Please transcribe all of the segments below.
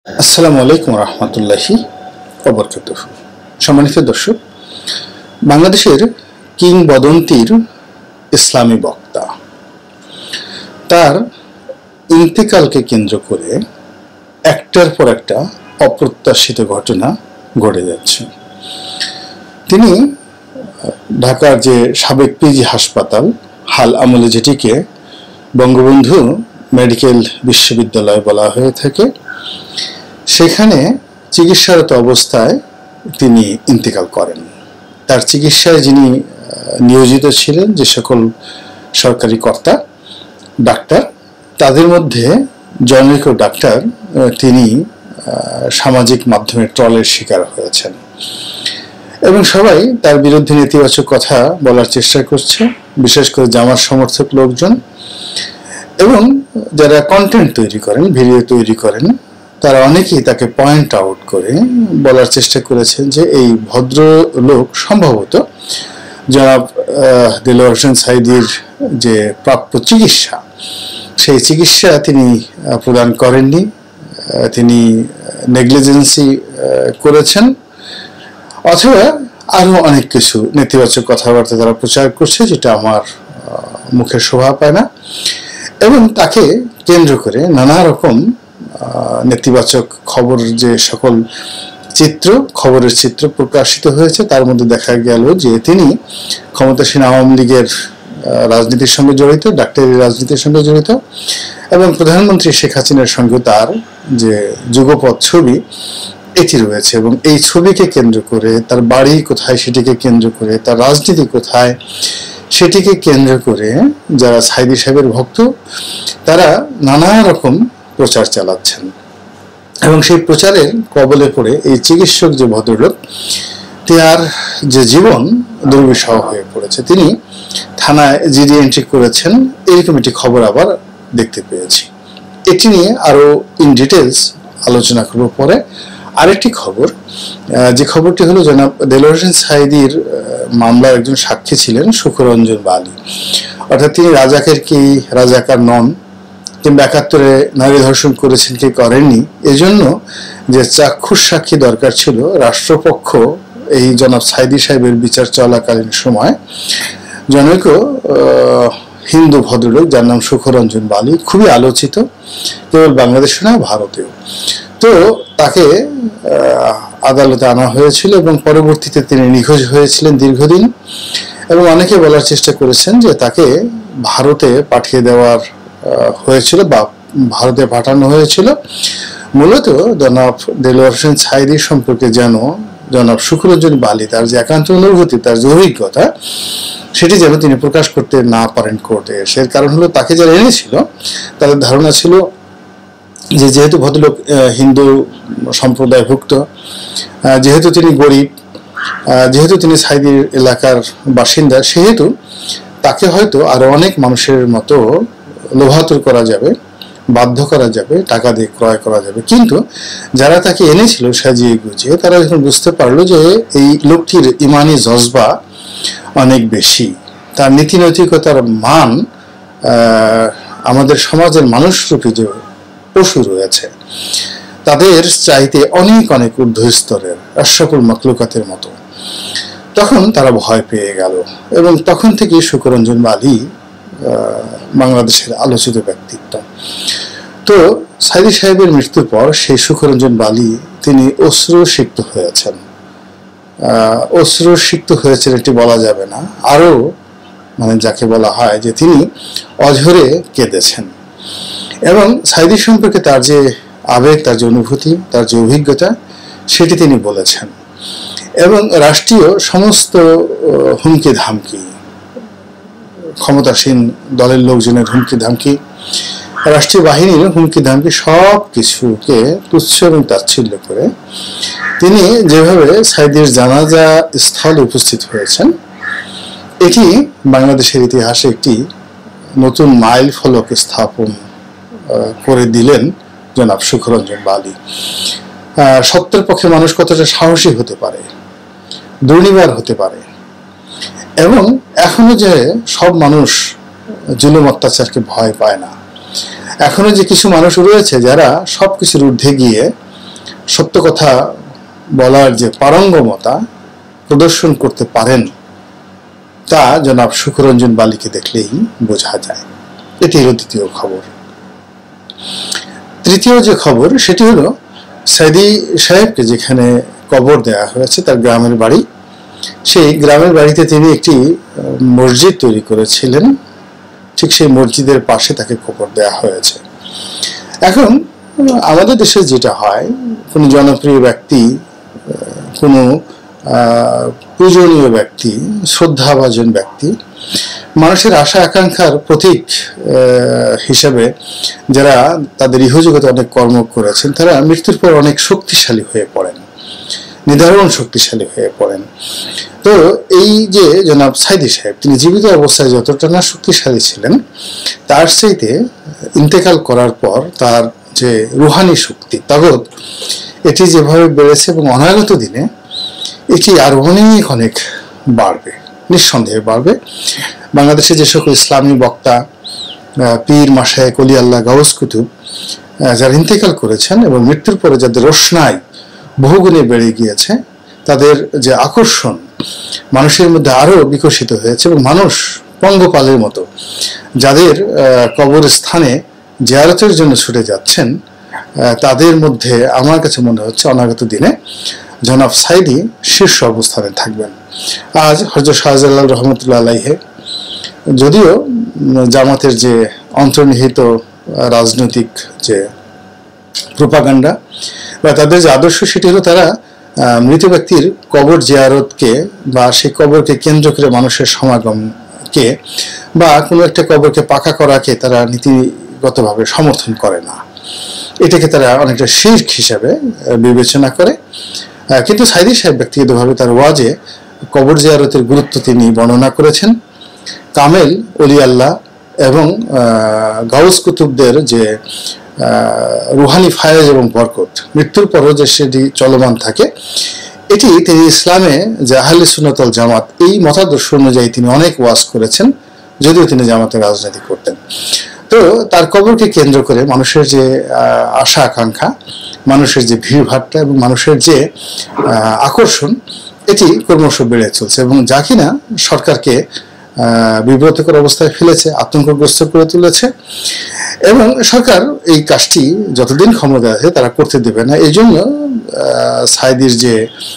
আসসালামু আলাইকুম রহমতুল্লাহি ওবরকাতুহু। সম্মানিত দর্শক, বাংলাদেশের কিংবদন্তির ইসলামী বক্তা তার ইন্তেকালকে কেন্দ্র করে একটার পর একটা অপ্রত্যাশিত ঘটনা ঘটে যাচ্ছে। তিনি ঢাকার যে সাবেক পিজি হাসপাতাল হাল আমলে যেটিকে বঙ্গবন্ধু মেডিকেল বিশ্ববিদ্যালয় বলা হয়ে থাকে, সেখানে চিকিৎসারত অবস্থায় তিনি ইন্তেকাল করেন। তার চিকিৎসায় যিনি নিয়োজিত ছিলেন, যে সকল সরকারি কর্তা ডাক্তার, তাদের মধ্যে জনৈক ডাক্তার তিনি সামাজিক মাধ্যমে ট্রলের শিকার হয়েছেন এবং সবাই তার বিরুদ্ধে নেতিবাচক কথা বলার চেষ্টা করছে, বিশেষ করে জামাত সমর্থক লোকজন এবং যারা কন্টেন্ট তৈরি করেন, ভিডিও তৈরি করেন, তারা অনেকেই তাকে পয়েন্ট আউট করে বলার চেষ্টা করেছেন যে এই ভদ্রলোক সম্ভবত জনাব দেলোয়ার হোসেন সাঈদীর যে প্রাপ্য চিকিৎসা, সেই চিকিৎসা তিনি প্রদান করেননি, তিনি নেগলিজেন্সি করেছেন, অথবা আরও অনেক কিছু নেতিবাচক কথাবার্তা তারা প্রচার করছে, যেটা আমার মুখে শোভা পায় না। এবং তাকে কেন্দ্র করে নানা রকম নেতিবাচক খবর, যে সকল খবরের চিত্র প্রকাশিত হয়েছে, তার মধ্যে দেখা গেল যে তিনি ক্ষমতাসীন আওয়ামী লীগের রাজনীতির সঙ্গে জড়িত, ডাক্তারি রাজনীতির সঙ্গে জড়িত, এবং প্রধানমন্ত্রী শেখ হাসিনার সঙ্গে তার যে যুগপৎ ছবি এটি রয়েছে। এবং এই ছবিকে কেন্দ্র করে, তার বাড়ি কোথায় সেটিকে কেন্দ্র করে, তার রাজনীতি কোথায় সেটিকে কেন্দ্র করে যারা সাঈদী সাহেবের ভক্ত, তারা নানা রকম প্রচার চালাচ্ছেন। এবং সেই প্রচারের কবলে পড়ে এই চিকিৎসক যে ভদ্রলোক, তার যে জীবন দুর্বিষহ হয়ে পড়েছে। তিনি থানায় জিডি এন্ট্রি করেছেন, এরকম একটি খবর আবার দেখতে পেয়েছি। এটি নিয়ে আরো ইন ডিটেলস আলোচনা করব পরে। আরেকটি খবর, যে খবরটি হলো জনাব দেলোয়ার হোসেন সাঈদীর মামলার একজন সাক্ষী ছিলেন সুখরঞ্জন বালি, অর্থাৎ তিনি রাজাকার নন, কিংবা ৭১-এ নারী ধর্ষণ করেছেন কি করেননি, এজন্য যে চাক্ষুষ সাক্ষী দরকার ছিল, রাষ্ট্রপক্ষ এই জনাব সাঈদী সাহেবের বিচার চলাকালীন সময় জনৈক হিন্দু ভদ্রলোক যার নাম সুখরঞ্জন বালি, খুবই আলোচিত কেবল বাংলাদেশে না, ভারতেও, তো তাকে আদালতে আনা হয়েছিল এবং পরবর্তীতে তিনি নিখোঁজ হয়েছিলেন দীর্ঘদিন। এবং অনেকে বলার চেষ্টা করেছেন যে তাকে ভারতে পাঠিয়ে দেওয়ার হয়েছিল বা ভারতে পাঠানো হয়েছিল, মূলত জনাব দেলোয়ার হোসেন সাঈদী সম্পর্কে যেন জনাব সুখরঞ্জন বালি তার যে একান্ত অনুভূতি, তার যে অভিজ্ঞতা, সেটি যেন তিনি প্রকাশ করতে না পারেন কোর্টে। এর কারণ হলো, তাকে যারা এনেছিল তাদের ধারণা ছিল যে যেহেতু ভদ্রলোক হিন্দু সম্প্রদায়ভুক্ত, যেহেতু তিনি গরিব, যেহেতু তিনি সাঈদীর এলাকার বাসিন্দা, সেহেতু তাকে হয়তো আরো অনেক মানুষের মতো লোভাতুর করা যাবে, বাধ্য করা যাবে, টাকা দিয়ে ক্রয় করা যাবে। কিন্তু যারা তাকে এনেছিল সাজিয়ে গুছিয়ে, তারা যখন বুঝতে পারলো যে এই লোকটির ইমানি জজবা অনেক বেশি, তার নীতি নৈতিকতার মান আমাদের সমাজের মানুষরূপী যে পশু রয়েছে তাদের চাইতে অনেক অনেক ঊর্ধ্ব স্তরের, আশরাফুল মাখলুকাতের মতো, তখন তারা ভয় পেয়ে গেল। এবং তখন থেকে সুখরঞ্জন বালি বাংলাদেশের আলোচিত ব্যক্তিত্ব। তো সাঈদী সাহেবের মৃত্যুর পর সেই সুখরঞ্জন বালি তিনি অশ্রুসিক্ত হয়েছেন। অশ্রুসিক্ত হয়েছেন এটি বলা যাবে না, আরো যাকে বলা হয় যে তিনি অঝরে কেঁদেছেন। এবং সাঈদী সম্পর্কে তার যে আবেগ, তার যে অনুভূতি, তার যে অভিজ্ঞতা, সেটি তিনি বলেছেন। এবং রাষ্ট্রীয় সমস্ত হুমকি ধামকি, ক্ষমতাসীন দলের লোকজনের হুমকি ধামকি, রাষ্ট্রীয় বাহিনীর হুমকি ধামকি, সব কিছুকে তুচ্ছ এবং তাচ্ছিল্য করে তিনি যেভাবে সাঈদীর জানাজা স্থলে উপস্থিত হয়েছেন, এটি বাংলাদেশের ইতিহাসে একটি নতুন মাইল ফলক স্থাপন করে দিলেন জনাব সুখরঞ্জন বালি। সত্যের পক্ষে মানুষ কতটা সাহসী হতে পারে, দুর্নিবার হতে পারে, এবং এখনো যে সব মানুষ জুলুম অত্যাচারকে ভয় পায় না, এখনো যে কিছু মানুষ রয়েছে যারা সবকিছুর ঊর্ধ্বে গিয়ে সত্য কথা বলার যে পারঙ্গমতা প্রদর্শন করতে পারেন তা জনাব সুখরঞ্জন বালিকে দেখলেই বোঝা যায়। এটি হলো দ্বিতীয় খবর। তৃতীয় যে খবর সেটি হলো সাইদি সাহেবকে যেখানে কবর দেওয়া হয়েছে তার গ্রামের বাড়ি, সেই গ্রামের বাড়িতে তিনি একটি মসজিদ তৈরি করেছিলেন, ঠিক সেই মসজিদের পাশে তাকে কবর দেওয়া হয়েছে। এখন আমাদের দেশে যেটা হয়, কোনো জনপ্রিয় ব্যক্তি, কোনো পূজনীয় ব্যক্তি, শ্রদ্ধাভাজন ব্যক্তি, মানুষের আশা আকাঙ্ক্ষার প্রতীক হিসাবে যারা তাদের ইহজগতে অনেক কর্ম করেছেন, তারা মৃত্যুর পর অনেক শক্তিশালী হয়ে পড়েন, নিদারুণ শক্তিশালী হয়ে পড়েন। তো এই যে জনাব সাইদি সাহেব, তিনি জীবিত অবস্থায় যতটা না শক্তিশালী ছিলেন, তার চাইতে ইন্তেকাল করার পর তার যে রুহানি শক্তি, তাগত, এটি যেভাবে বেড়েছে এবং অনাগত দিনে এটি আরো অনেক অনেক বাড়বে, নিঃসন্দেহে বাড়বে। বাংলাদেশে যে সকল ইসলামী বক্তা, পীর, মাশায়েখ, ওলি আল্লাহ, গাউস কুতুব যারা ইন্তেকাল করেছেন এবং মৃত্যুর পরে যাদের রোশনাই বহুগুণে বেড়ে গিয়েছে, তাদের যে আকর্ষণ মানুষের মধ্যে আরো বিকশিত হয়েছে এবং মানুষ পঙ্গপালের মতো যাদের কবর স্থানে জিয়ারতের জন্য ছুটে যাচ্ছেন, তাদের মধ্যে আমার কাছে মনে হচ্ছে অনাগত দিনে জনাব সাইদি শীর্ষ অবস্থানে থাকবেন। আজ হযরত শাহজালাল রহমতুল্লাহ আলাইহি যদিও জামাতের যে অন্তর্নিহিত রাজনৈতিক যে প্রোপাগান্ডা বা তাদের যে আদর্শ, সেটি হলো তারা মৃত ব্যক্তির কবর জিয়ারতকে বা সেই কবরকে কেন্দ্র করে মানুষের সমাগমকে বা কোনো একটা কবরকে পাকা করাকে তারা নীতিগতভাবে সমর্থন করে না। এটাকে তারা অনেকটা শিরক হিসাবে বিবেচনা করে। কিন্তু সাইদি সাহেব ব্যক্তিগতভাবে তার ওয়াজে কবর জিয়ারতের গুরুত্ব তিনি বর্ণনা করেছেন। কামেল ওলি আল্লাহ এবং গাউস কুতুবদের যে রুহানি ফায়েজ এবং বরকত মৃত্যুর পরও যে সেটি চলমান থাকে, এটি তিনি ইসলামে যে আহলে সুন্নাত ওয়াল জামাত এই মতাদর্শ অনুযায়ী তিনি অনেক ওয়াজ করেছেন, যদিও তিনি জামাতের রাজনীতি করতেন। তো তার কবরকে কেন্দ্র করে মানুষের যে আশা আকাঙ্ক্ষা, মানুষের যে ভিড়ভাট্টা এবং মানুষের যে আকর্ষণ, এটি ক্রমশ বেড়ে চলছে এবং যা কিনা সরকারকে বিব্রতকর অবস্থায় ফেলেছে, আতঙ্কগ্রস্ত করে তুলেছে। এবং সরকার এই কাজটি যতদিন ক্ষমতা আছে তারা করতে দেবে না। এই জন্য সাইদির যে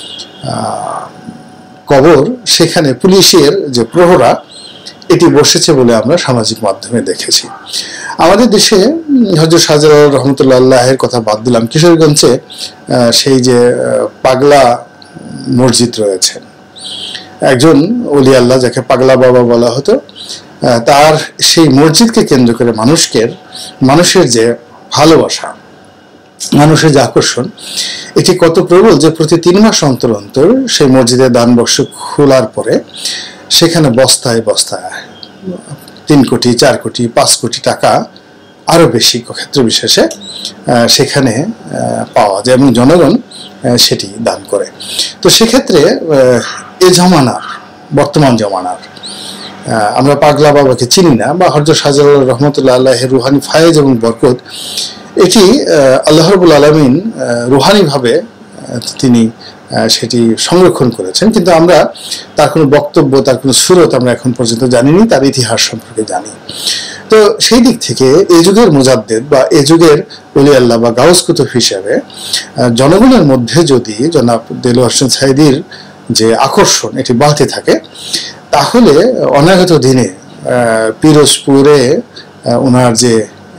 কবর, সেখানে পুলিশের যে প্রহরা এটি বসেছে বলে আমরা সামাজিক মাধ্যমে দেখেছি। আমাদের দেশে হযরত শাহজালাল রহমতুল্লাহ আলাইহির কথা বাদ দিলাম, কিশোরগঞ্জে সেই যে পাগলা মসজিদ রয়েছে, একজন ওলি আল্লাহ যাকে পাগলা বাবা বলা হতো, তার সেই মসজিদকে কেন্দ্র করে মানুষের যে ভালোবাসা, মানুষের যে আকর্ষণ, এটি কত প্রবল যে প্রতি 3 মাস অন্তর অন্তর সেই মসজিদের দান বক্স খোলার পরে সেখানে বস্তায় বস্তায় 3 কোটি, 4 কোটি, 5 কোটি টাকা আরো বেশি ক্ষেত্র বিশেষে সেখানে পাওয়া যায় এবং জনগণ সেটি দান করে। তো সেক্ষেত্রে এ জমানার, বর্তমান জমানার আমরা পাগলা বাবাকে চিনি না বা হযরত শাহজালাল রহমতুল্লাহ আলাইহির রুহানি ফায়েজ এবং বরকত, এটি আল্লাহ রাব্বুল আলামিন রুহানিভাবে তিনি সেটি সংরক্ষণ করেছেন, কিন্তু আমরা তার কোনো বক্তব্য, তার কোনো সুরত আমরা এখন পর্যন্ত জানিনি, তার ইতিহাস সম্পর্কে জানি। তো সেই দিক থেকে এই যুগের মুজাদ্দেদ বা এই যুগের ওলি আল্লাহ বা গাউস কুতুব হিসাবে জনগণের মধ্যে যদি জনাব দেলোয়ার হোসেন সাইদির যে আকর্ষণ এটি বাড়তে থাকে, তাহলে অনাগত দিনে পিরোজপুরে ওনার যে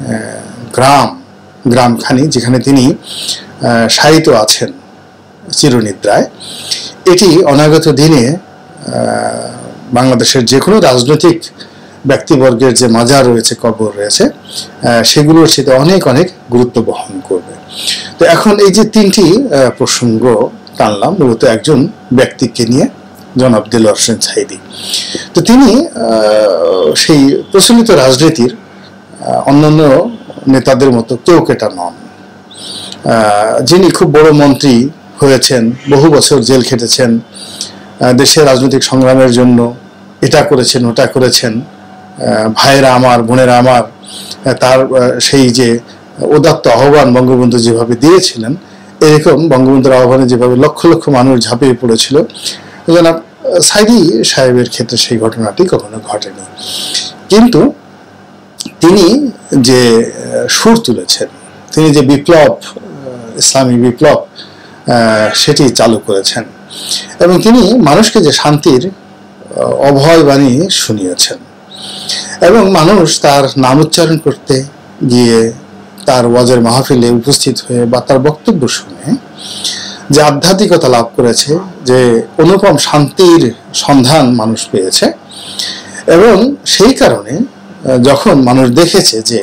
গ্রামখানি যেখানে তিনি শায়িত আছেন চিরনিদ্রায়, এটি অনাগত দিনে বাংলাদেশের যে কোনো রাজনৈতিক ব্যক্তিবর্গের যে মাজার রয়েছে, কবর রয়েছে, সেগুলোর সাথে অনেক অনেক গুরুত্ব বহন করবে। তো এখন এই যে 3টি প্রসঙ্গ টানলাম মূলত একজন ব্যক্তিকে নিয়ে, জনাব দেলোয়ার হোসেন সাইদি। তো তিনি সেই প্রচলিত রাজনীতির অন্যান্য নেতাদের মতো কেউ কেটা নন, যিনি খুব বড় মন্ত্রী হয়েছেন, বহু বছর জেল খেটেছেন, দেশের রাজনৈতিক সংগ্রামের জন্য এটা করেছেন, ওটা করেছেন, ভাইয়েরা আমার, বোনেরা আমার, তার সেই যে উদাত্ত আহ্বান বঙ্গবন্ধু যেভাবে দিয়েছিলেন, এরকম বঙ্গবন্ধুর আহ্বানে যেভাবে লক্ষ লক্ষ মানুষ ঝাঁপিয়ে পড়েছিল, জনাব সাইদী সাহেবের ক্ষেত্রে সেই ঘটনাটি কখনো ঘটেনি। কিন্তু তিনি যে সুর তুলেছেন, তিনি যে বিপ্লব, ইসলামী বিপ্লব সেটি চালু করেছেন, এবং তিনি মানুষকে যে শান্তির অভয় বাণী শুনিয়েছেন, এবং মানুষ তার নাম উচ্চারণ করতে গিয়ে তার ওয়াজের মাহফিলে উপস্থিত হয়ে বা তার বক্তব্য শুনে যে আধ্যাত্মিকতা লাভ করেছে, যে অনুপম শান্তির সন্ধান মানুষ পেয়েছে। এবং সেই কারণে যখন মানুষ দেখেছে যে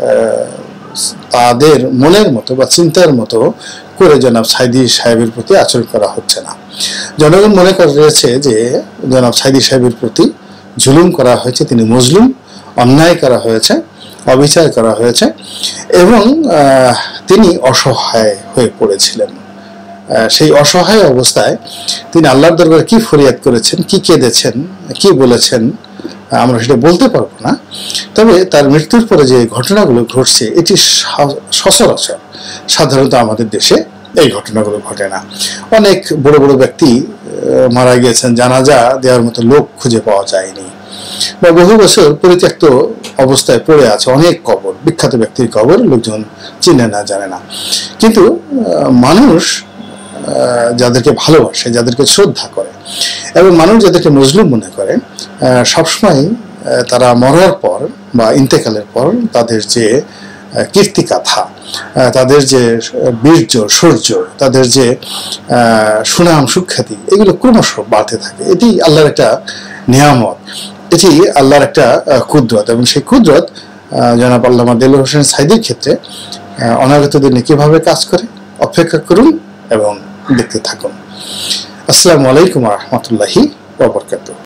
তাদের মনের মতো বা চিন্তার মতো করে জনাব সাইদী সাহেবের প্রতি আচরণ করা হচ্ছে না, জনগণ মনে করেছে যে জনাব সাইদী সাহেবের প্রতি জুলুম করা হয়েছে, তিনি মজলুম, অন্যায় করা হয়েছে, অবিচার করা হয়েছে, এবং তিনি অসহায় হয়ে পড়েছিলেন। সেই অসহায় অবস্থায় তিনি আল্লাহর দরবারে কি ফরিয়াদ করেছেন, কি কেঁদেছেন, কি বলেছেন, আমরা সেটা বলতে পারবো না। তবে তার মৃত্যুর পরে যে ঘটনাগুলো ঘটছে, এটি সচরাচর সাধারণত আমাদের দেশে এই ঘটনাগুলো ঘটে না। অনেক বড় বড় ব্যক্তি মারা গিয়েছেন, জানাজা দেওয়ার মতো লোক খুঁজে পাওয়া যায়নি, বা বহু বছর পরিত্যক্ত অবস্থায় পড়ে আছে অনেক কবর, বিখ্যাত ব্যক্তির কবর, লোকজন চিনে না, জানে না। কিন্তু মানুষ যাদেরকে ভালোবাসে, যাদেরকে শ্রদ্ধা করে, এবং মানুষ যাদেরকে মজলুম মনে করে, সবসময় তারা মরার পর বা ইন্তেকালের পর তাদের যে কীর্তিকাথা, তাদের যে বীর্য শৌর্য, তাদের যে সুনাম সুখ্যাতি, এগুলো ক্রমশ বাড়তে থাকে। এটি আল্লাহর একটা নিয়ামত, এটি আল্লাহর একটা কুদরত, এবং সেই কুদরত জনাব আল্লামা দেলোয়ার হোসেন সাইদীর ক্ষেত্রে অনাগত দিনে কিভাবে কাজ করে অপেক্ষা করুন এবং দেখতে থাকুন। আসসালামু আলাইকুম ওয়া রাহমাতুল্লাহি ওয়া বারাকাতুহু।